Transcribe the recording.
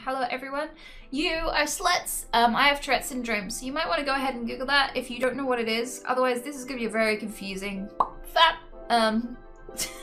Hello everyone. You are sluts. I have Tourette syndrome, so you might want to go ahead and Google that if you don't know what it is. Otherwise, this is going to be a very confusing fat